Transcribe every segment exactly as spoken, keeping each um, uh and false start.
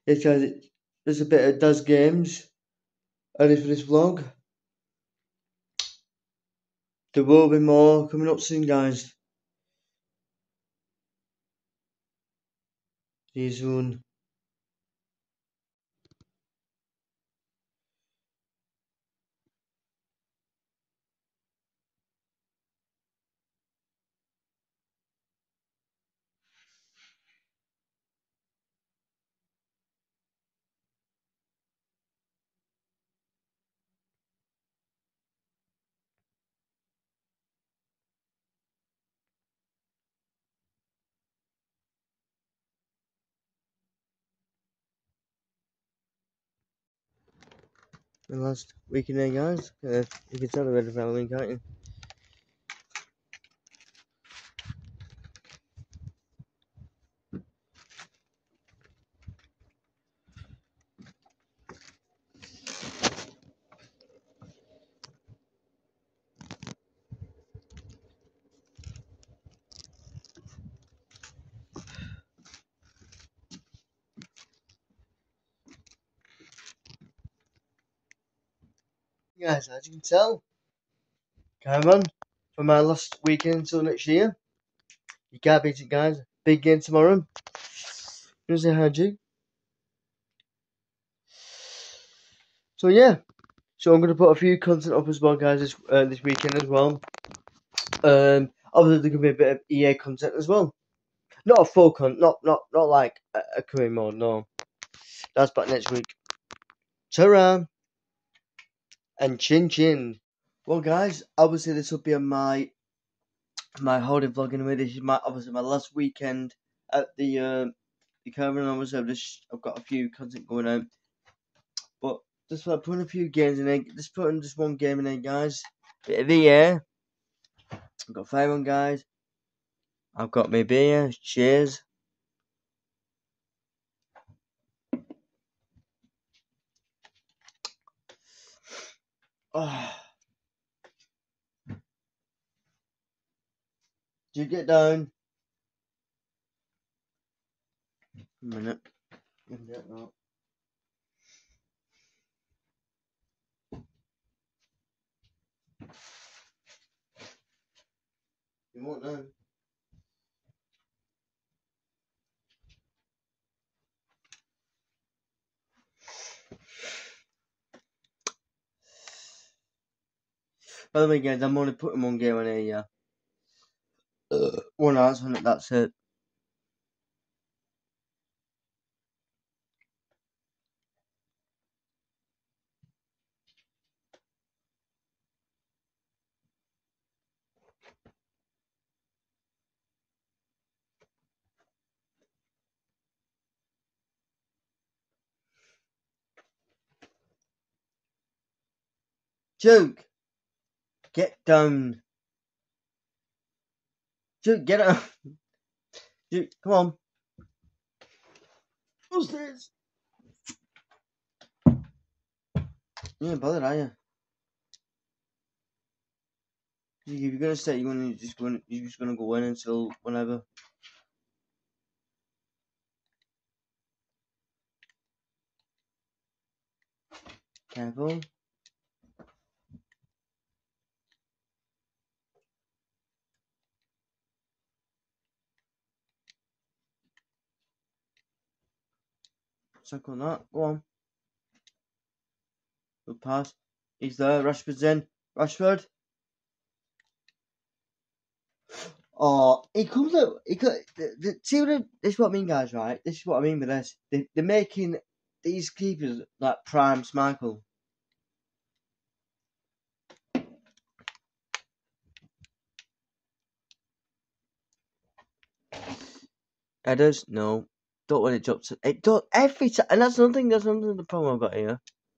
Yes, guys, it- there's a bit of Does Games only for this vlog. There will be more coming up soon, guys. See you soon. The last weekend there, guys. Uh, you can tell the red of Halloween, can't you? Guys, as you can tell, Cameron, for my last weekend until next year. You can't beat it, guys. Big game tomorrow. Gonna say hi, G. So yeah, so I'm gonna put a few content up as well, guys, this uh, this weekend as well. Um, obviously there gonna be a bit of E A content as well. Not a full con, not not not like a, a career mode. No, that's back next week. Ta-ra and chin chin. Well, guys, obviously this will be on my my holiday vlog anyway. This is my obviously my last weekend at the uh, the caravan. Obviously, I've just I've got a few content going on, but just like putting a few games in there. Just putting just one game in there, guys. Bit of the air. I've got five on, guys. I've got my beer. Cheers. Oh. Do you get down? A minute. No. You won't know. By the way, guys, I'm only putting one game on here, yeah. Uh, one answer on it, that's it. Duke! Get down. Duke, get up. Duke, come on. What's this? You ain't bothered, are you? If you're gonna stay, you're gonna just gonna you're just gonna go in until whenever. Careful. Suck on that. Go on. Good pass. He's there. Rashford's in. Rashford. Oh, he comes out. He could, the, the, see what I, this is what I mean, guys. Right? This is what I mean with this. They, they're making these keepers like prime Schmeichel. Headers, no. Don't want it drops. It don't every time, and that's another thing. That's another the problem I've got here.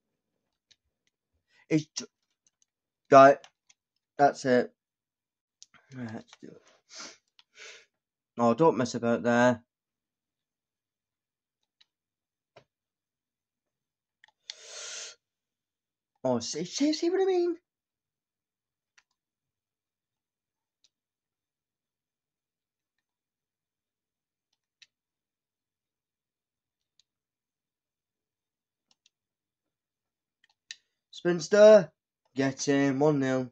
It's right. That's it. Right, let's do it. Oh, don't mess about there. Oh, see, see, see what I mean? Spinster, get in, one nil.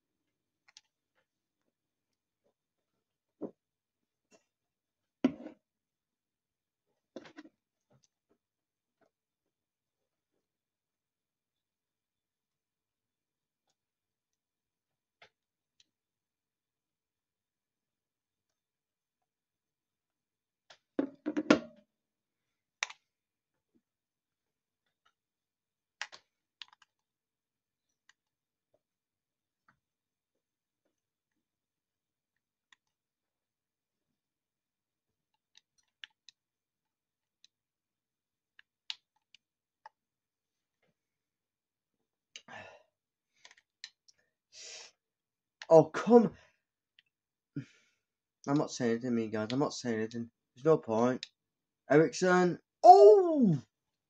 Oh, come. I'm not saying anything, me guys. I'm not saying anything. There's no point. Ericsson. Oh!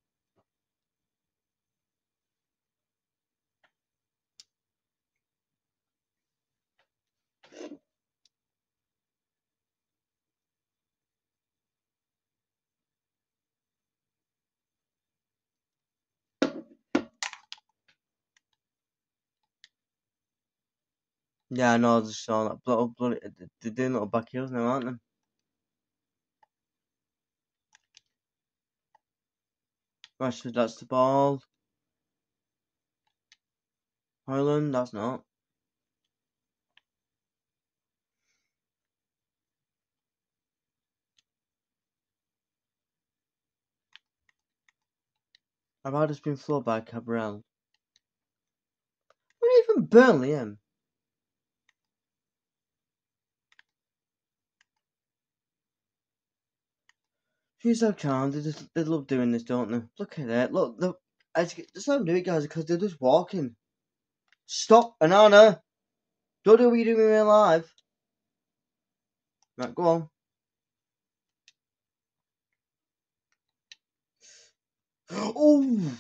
Yeah, I know. I just saw that. Bloody, bloody, they're doing little back heels now, aren't they? Rashford, that's the ball. Haaland, that's not. I've had this been floored by Cabral. What even Burnley, him? She's so calm. They just they love doing this, don't they? Look at it. Look, look. Just let them do it, guys, because they're just walking. Stop, Anana. Don't do what you do in real life. Right, go on. Oh!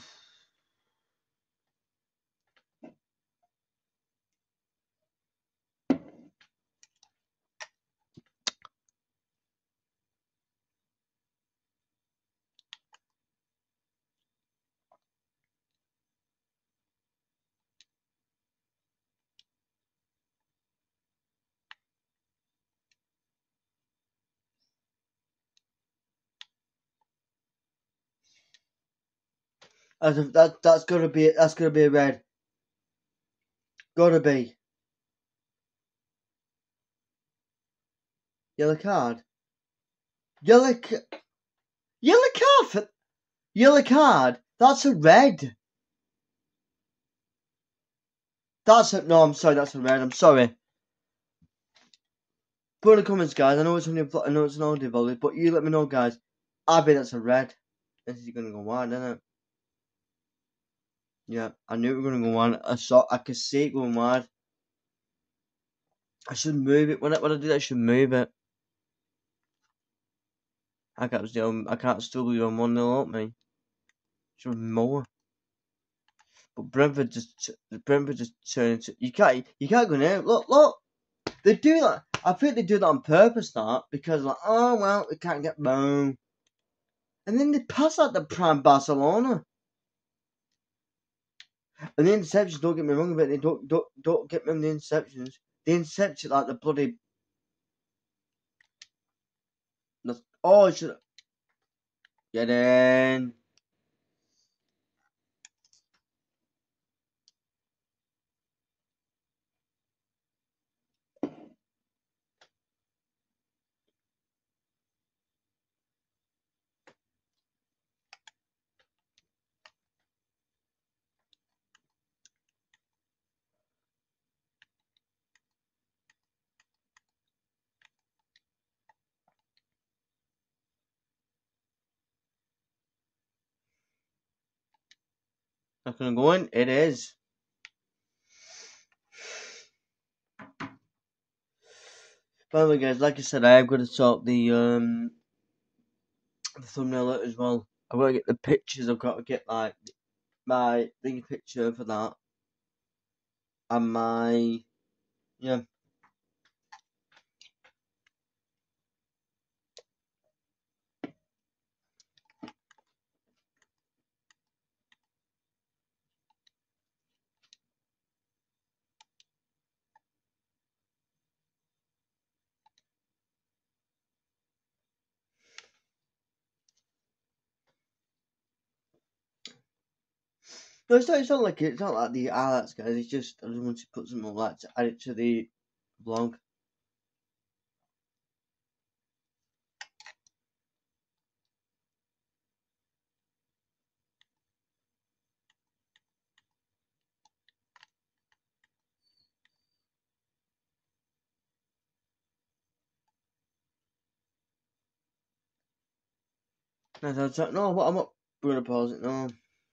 That's a, that that's gotta be that's gotta be a red. Gotta be yellow card. Yellow ca- yellow card for yellow card. That's a red. That's a no. I'm sorry. That's a red. I'm sorry. Put in the comments, guys. I know it's only a, I know it's an audio volley, but you let me know, guys. I bet that's a red. This is gonna go wide, isn't it? Yeah, I knew it was gonna go wide. I saw. I could see it going wide. I should move it when I when I do that. I should move it. I can't still. I can't still be on one nil up me. Should more. But Brentford just Brentford just turned into you can't you can't go now. Look look. They do that. I think they do that on purpose, that because like, oh well, we can't get boom, and then they pass out the prime Barcelona. And the interceptions, don't get me wrong about it. They don't don't don't get me on the interceptions. The interception like the bloody. Oh, it should get in. Not gonna go in. It is. By the way, guys, like I said, I am going to sort the um the thumbnail out as well. I've got to get the pictures. I've got to get like my thingy picture for that, and my yeah. No, it's not. It's not like it. It's not like the highlights, guys. It's just I just want to put something like to add it to the vlog. No, no, no, no, what- I'm not going to pause it. No.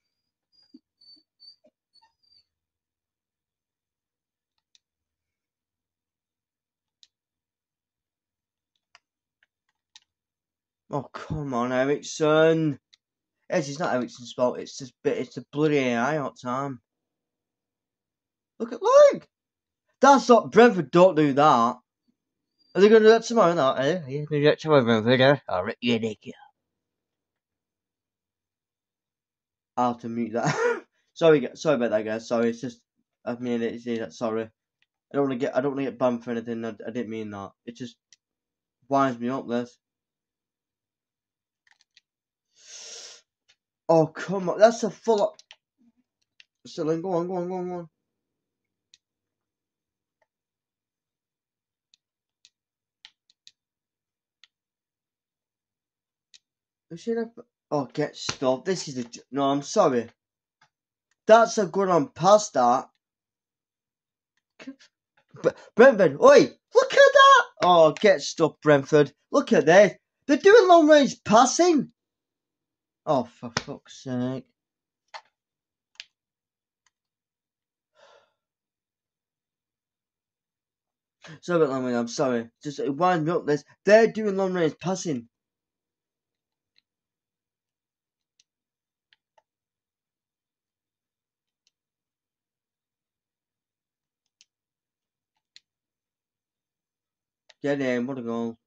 Oh come on, Ericsson. Yes, it's not Ericsson's fault. It's just bit. It's the bloody A I all the time. Look at look. That's not Brentford. Don't do that. Are they going to do that tomorrow? No, eh? Are you going to do that tomorrow, Brentford? Eh? I'll rip you a dick. I'll have to mute that. sorry, sorry about that, guys. Sorry, it's just I've made it. See that? Sorry. I don't want to get. I don't want to get banned for anything. I, I didn't mean that. It just winds me up. This. Oh come on! That's a full. Still, go on, go on, go on, go on. Oh, get stuff. This is a. No, I'm sorry. That's a good on past that. Brentford, oi! Look at that! Oh, get stuff, Brentford. Look at this. They're doing long range passing. Oh, for fuck's sake. Sorry about long range, I'm sorry. Just it winds me up this. They're doing long range passing. Get in, what a goal.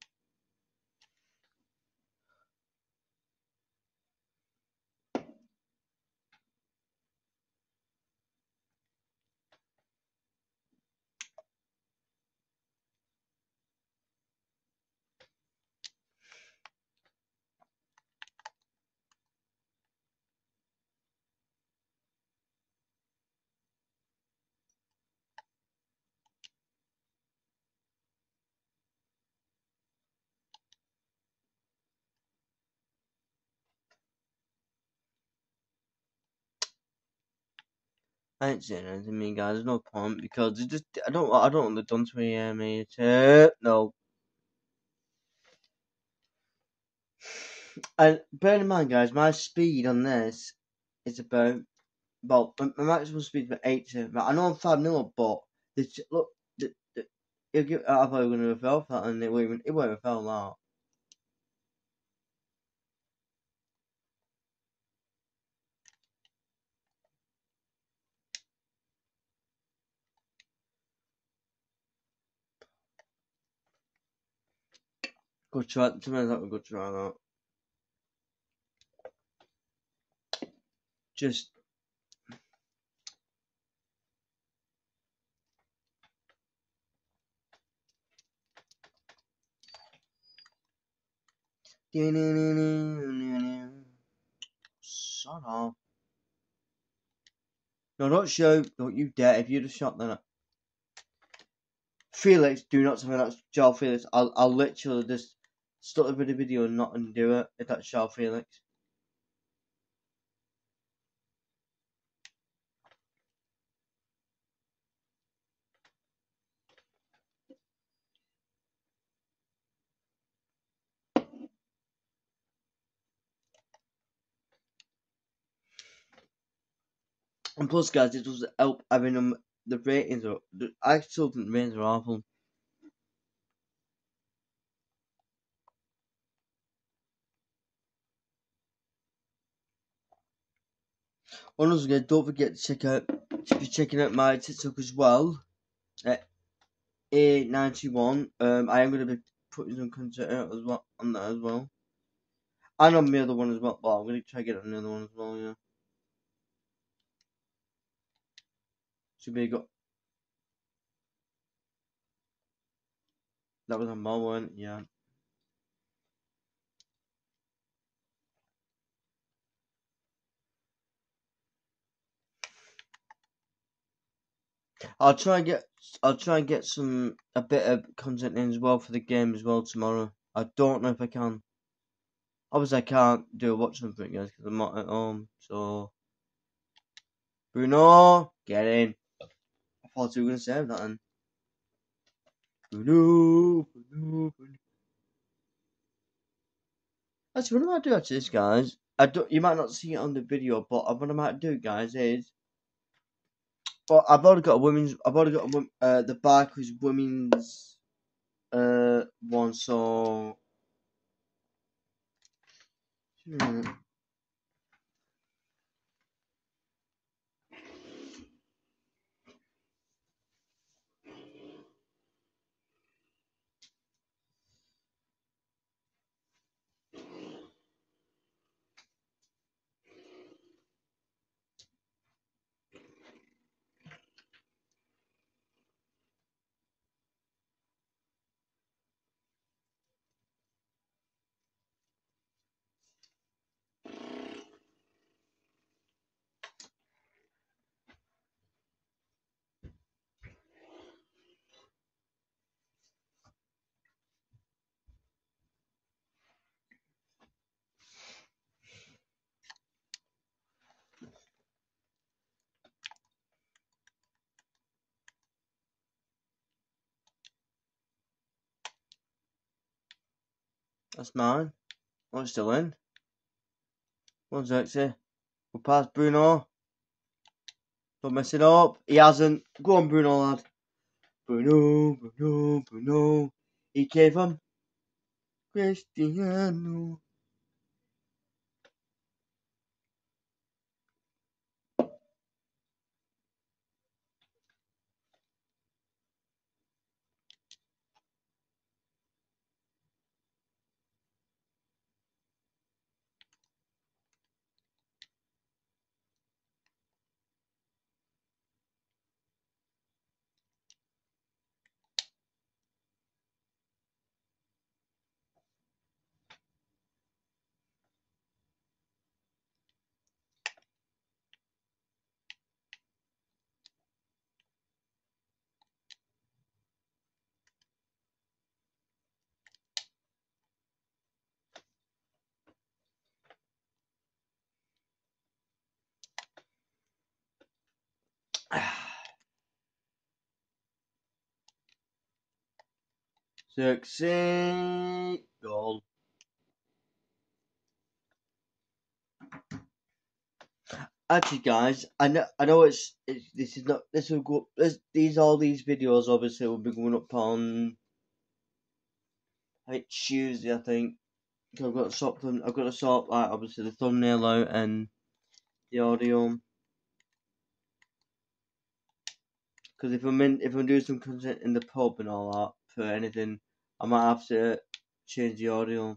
I ain't saying anything, me guys. There's no point because it just I don't I don't want the done to me, uh, mate. Uh, no. And bear in mind, guys, my speed on this is about well, my maximum speed is about eighty. I know I'm five mil up, but this look, the, the, it'll give, I thought we were gonna have fell for that, and it won't even it won't have fell that. Good try. To me, that was a good try. That just. Shut up. No, don't shoot. Don't you dare. If you'd have shot that. Felix, do not tell me that's Joel Felix. I'll, I'll literally just stop the video and not undo it if that's Joel Felix. And plus, guys, it does help having them. The ratings are. I still think the ratings are awful. Once again, don't forget to check out. If you're checking out my TikTok as well, at A ninety-one. Um, I am going to be putting some content out as well on that as well. And on the other one as well. Well, I'm going to try to get on the other one as well. Yeah. Should be got. That was on my one. Yeah. I'll try and get I'll try and get some a bit of content in as well for the game as well tomorrow. I don't know if I can. Obviously, I can't do a watch on for it, guys, because I'm not at home. So, Bruno, get in. I thought you were gonna say that then. Bruno, Bruno, Bruno. Actually, what I might do after this, guys, I don't. You might not see it on the video, but what I might do, guys, is. But I've already got a women's. I've already got a, wom- uh, the Barclays women's uh one. So. Hmm. That's mine. One's still in. One's Xerxes. We'll pass Bruno. Don't mess it up. He hasn't. Go on, Bruno, lad. Bruno, Bruno, Bruno. He gave him Cristiano. Xerxes. Goal. Actually, guys, I know, I know it's, it's this is not this will go. This, these all these videos obviously will be going up on. I think Tuesday. I think. 'Cause I've got to sort them. I've got to sort like obviously the thumbnail out and the audio. Because if I'm in, if I'm doing some content in the pub and all that for anything, I might have to change the audio.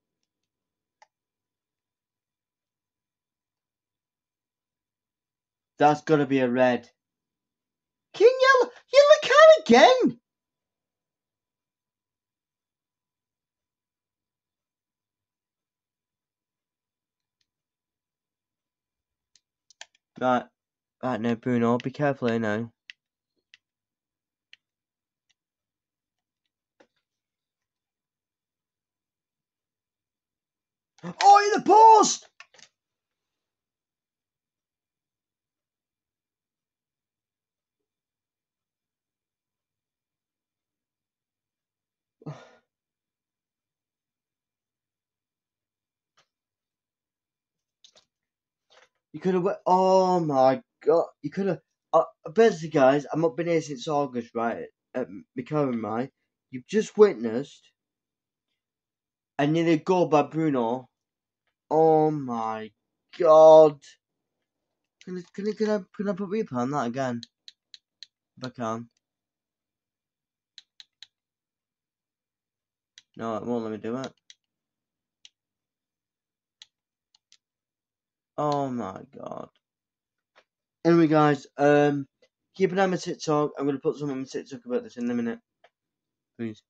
That's gotta be a red. King yellow, yellow card again. Right, right now, Bruno, be careful here now. Oh, in the post! You could have. Oh my god! You could have. Uh, basically, guys, I've not been here since August, right? At McCarran, right? You've just witnessed a nearly goal by Bruno. Oh my god! Can I, can I, can I, can I put replay on that again? If I can. No, it won't let me do it. Oh my god. Anyway, guys, um, keep an eye on my TikTok. I'm gonna put something on my TikTok about this in a minute. Please.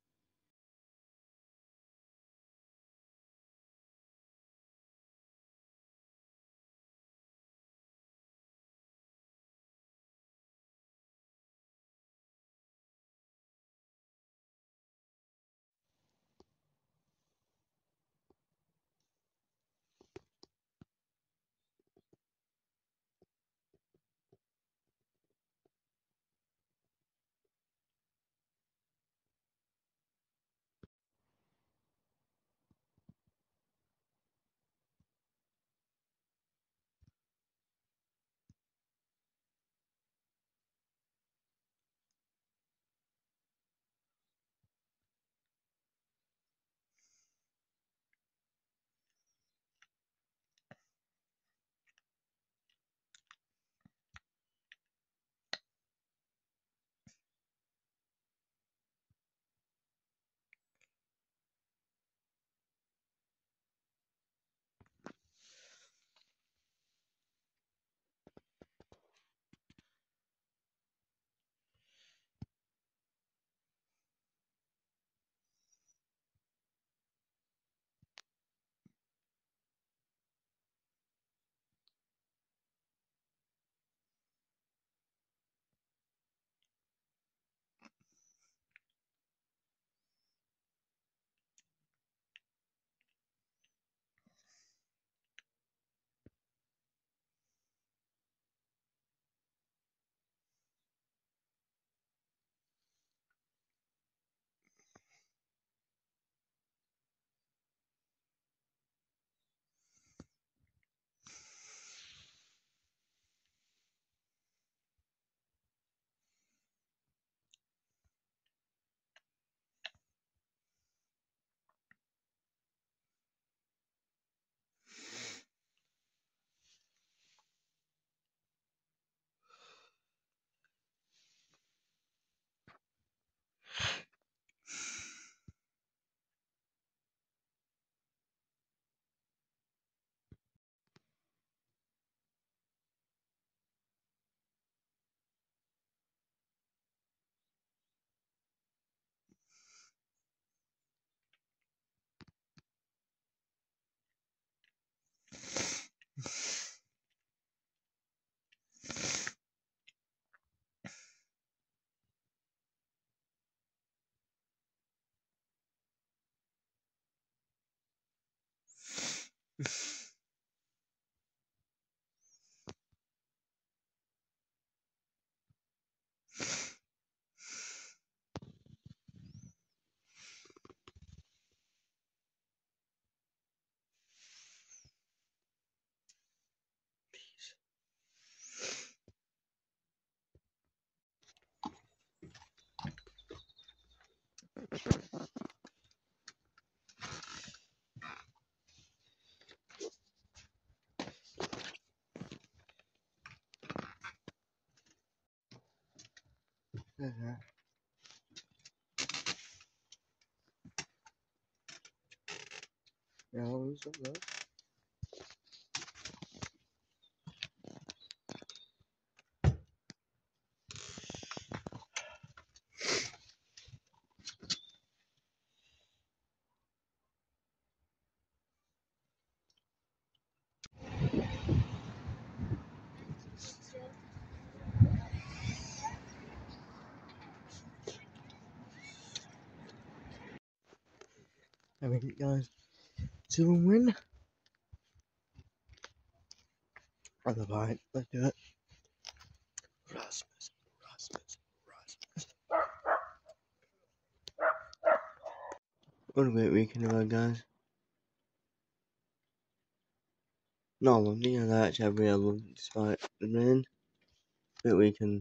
Uh-huh. Yeah, I'll use that. I mean, guys, to win. On the bike, let's do it. Rasmus, Rasmus, Rasmus. What a great weekend about, guys. Not long, you know, that actually every album, despite the rain. Great weekend.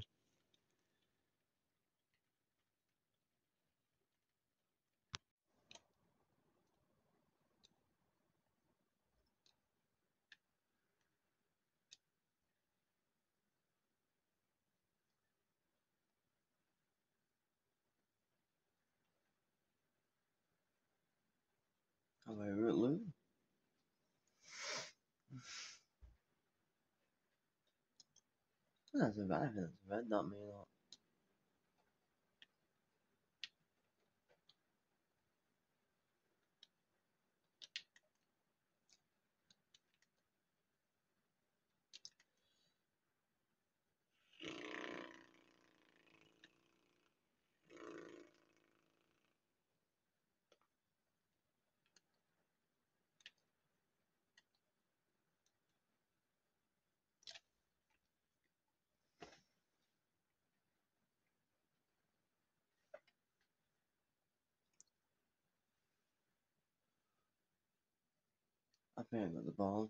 How about Root Lou? That's a bad, I think that's a red, not me a lot. I think I got the ball.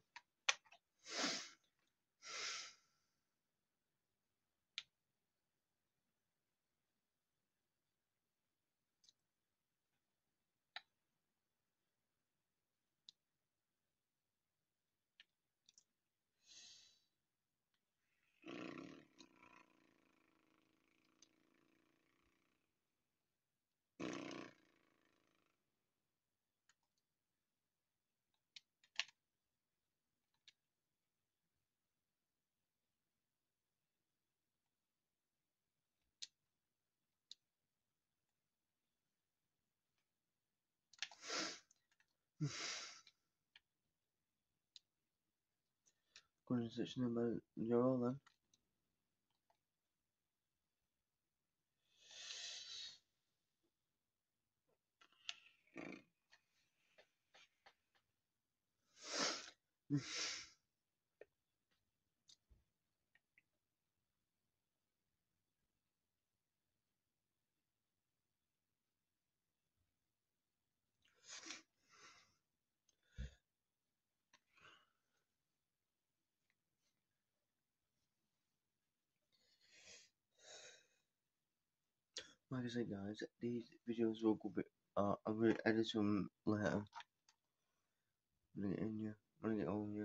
Going to section about your all then. Like I said, guys, these videos will go bit. Uh, I will edit them later. Bring it in, yeah. Bring it on, yeah.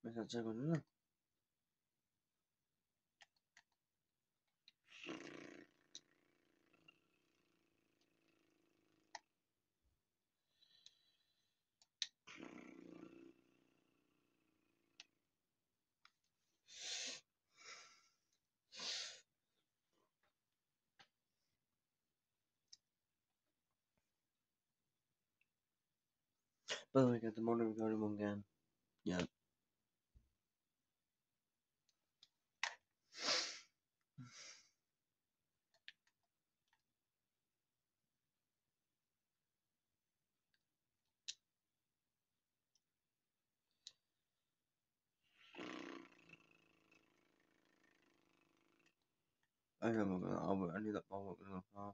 That's a good one. By the way, got the morning recording one again. Yeah. I know I'm gonna. I need that ball. I'm gonna go.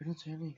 Not really.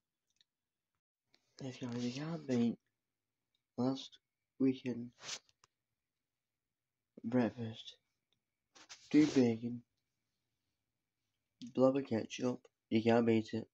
If you really can't beat last weekend breakfast, two bacon, blob of ketchup. You can't beat it.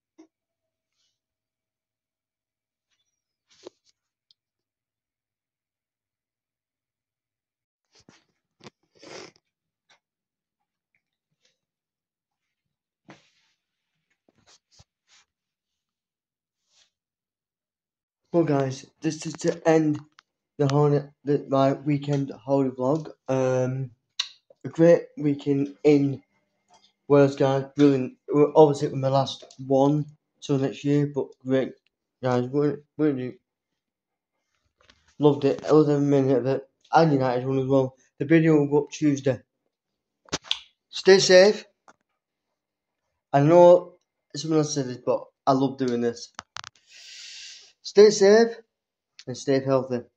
Well, guys, this is to end the whole the, my weekend holiday vlog. Um, a great weekend in Wales, guys. Brilliant. Well, obviously, it was my last one till next year, but great, guys. We're, we're loved it. I loved every minute of it. And United one as well. The video will go up Tuesday. Stay safe. I know someone else said this, but I love doing this. Stay safe and stay healthy.